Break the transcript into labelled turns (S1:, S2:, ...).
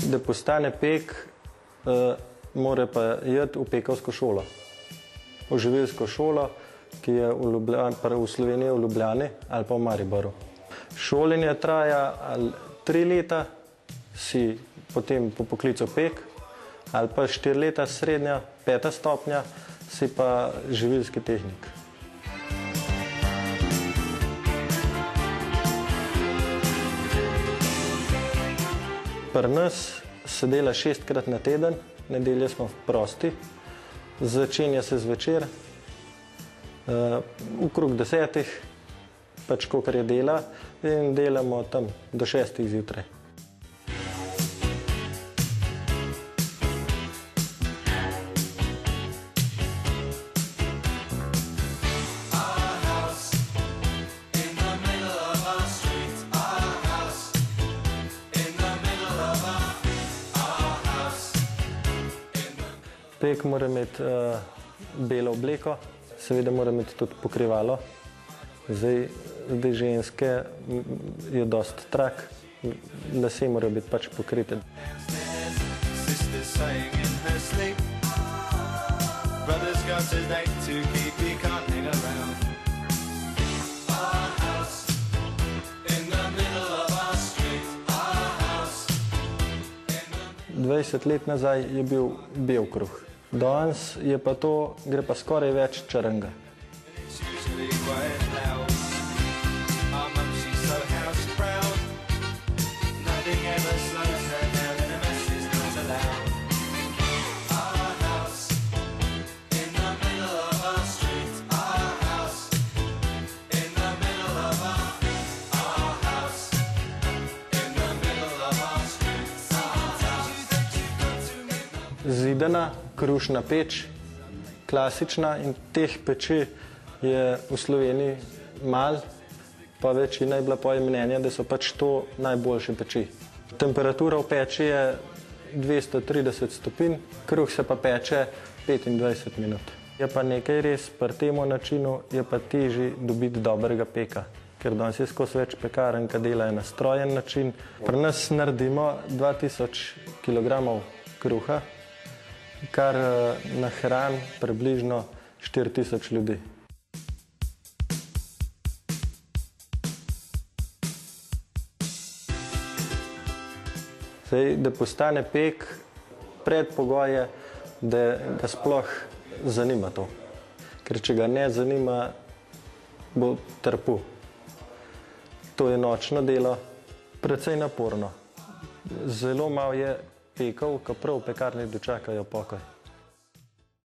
S1: Da postane pek, mora pa iti v pekovsko šolo. V živilsko šolo, ki je v Sloveniji, v Ljubljani ali pa v Mariboru. Šolanje traja 3 leta, si potem po poklicu pek, ali pa 4 leta srednja, 5. stopnja, si pa živilski tehnik. Pri nas se dela 6-krat na teden, nedelje smo prosti, začenja se zvečer, okrog 10, pač kolikor je dela, in delamo tam do 6 zjutraj. Pek mora imeti belo obleko, seveda mora imeti tudi pokrivalo. Zdaj ženske je dosti trak, lasje morajo biti pač pokrite. Dvajset let nazaj je bil bel kruh. Danes je pa to, gre pa skoraj več črnega. Zidana, krušna peč, klasična, in teh peči je v Sloveniji malo, pa večina je bila poje mnenja, da so pač to najboljše peči. Temperatura v peči je 230 stopinj, kruh se pa peče 25 minut. Je pa nekaj res, pri temu načinu je pa težje dobiti dobrega peka, ker danes je skozi več pekarn, ki delajo na strojen način. Pri nas naredimo 2000 kg kruha, kar nahrani približno 4000 ljudi. Zdaj, da postane pek, predpogoj je, da ga sploh zanima to. Ker če ga ne zanima, bo trpel. To je nočno delo, precej naporno. Zelo malo je pekov, ko prav v pekarni dočakajo pokoj.